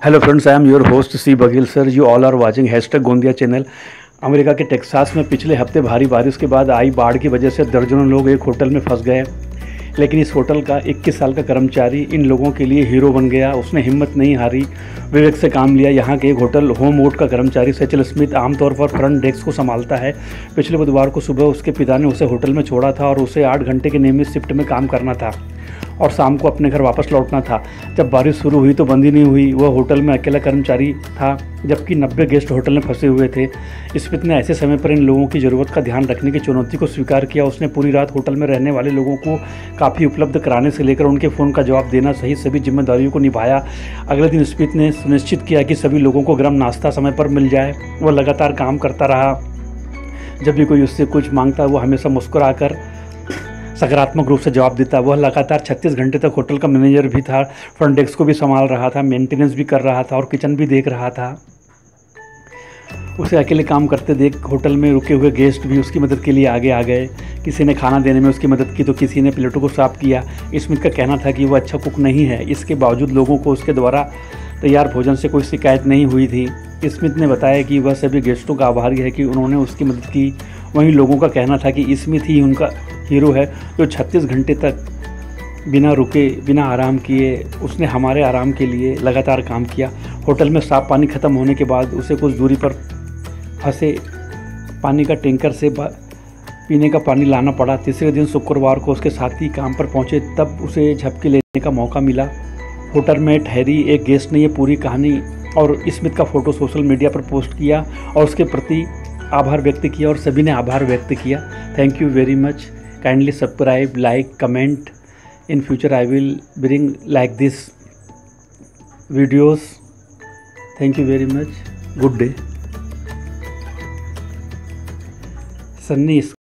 Hello friends, I am your host C Baghel sir. You all are watching #gondia channel. America के Texas में पिछले हफ्ते भारी बारिश के बाद आई बाढ़ की वजह से दर्जनों लोग एक होटल में फंस गए। लेकिन इस होटल का 21 साल का कर्मचारी इन लोगों के लिए हीरो बन गया। उसने हिम्मत नहीं हारी, विवेक से काम लिया। यहाँ के एक होटल होम वोट का कर्मचारी सैचल स्मिथ आमतौर पर फ्रंट डेस्क को संभालता है। पिछले बुधवार को सुबह उसके पिता ने उसे होटल में छोड़ा था और उसे 8 घंटे के नियमित शिफ्ट में काम करना था और शाम को अपने घर वापस लौटना था। जब बारिश शुरू हुई तो बंद ही नहीं हुई। वह होटल में अकेला कर्मचारी था जबकि 90 गेस्ट होटल में फंसे हुए थे। स्मिथ ने ऐसे समय पर इन लोगों की ज़रूरत का ध्यान रखने की चुनौती को स्वीकार किया। उसने पूरी रात होटल में रहने वाले लोगों को काफ़ी उपलब्ध कराने से लेकर उनके फ़ोन का जवाब देना सहित सभी जिम्मेदारियों को निभाया। अगले दिन स्मिथ ने सुनिश्चित किया कि सभी लोगों को गर्म नाश्ता समय पर मिल जाए। वह लगातार काम करता रहा। जब भी कोई उससे कुछ मांगता वो हमेशा मुस्कुराकर सकारात्मक रूप से जवाब देता। वह लगातार 36 घंटे तक होटल का मैनेजर भी था, फ्रंट डेस्क को भी संभाल रहा था, मेंटेनेंस भी कर रहा था और किचन भी देख रहा था। उसे अकेले काम करते देख होटल में रुके हुए गेस्ट भी उसकी मदद के लिए आगे आ गए। किसी ने खाना देने में उसकी मदद की तो किसी ने प्लेटों को साफ किया। स्मिथ का कहना था कि वह अच्छा कुक नहीं है, इसके बावजूद लोगों को उसके द्वारा तैयार भोजन से कोई शिकायत नहीं हुई थी। स्मिथ ने बताया कि वह सभी गेस्टों का आभारी है कि उन्होंने उसकी मदद की। वहीं लोगों का कहना था कि स्मिथ ही उनका हीरो है जो 36 घंटे तक बिना रुके बिना आराम किए उसने हमारे आराम के लिए लगातार काम किया। होटल में साफ पानी ख़त्म होने के बाद उसे कुछ दूरी पर फंसे पानी का टैंकर से पीने का पानी लाना पड़ा। तीसरे दिन शुक्रवार को उसके साथी काम पर पहुंचे, तब उसे झपकी लेने का मौका मिला। होटल में ठहरी एक गेस्ट ने ये पूरी कहानी और स्मिथ का फ़ोटो सोशल मीडिया पर पोस्ट किया और उसके प्रति आभार व्यक्त किया और सभी ने आभार व्यक्त किया। Thank you very much. Kindly subscribe, like, comment. In future I will bring like this videos. Thank you very much. Good day. Sunny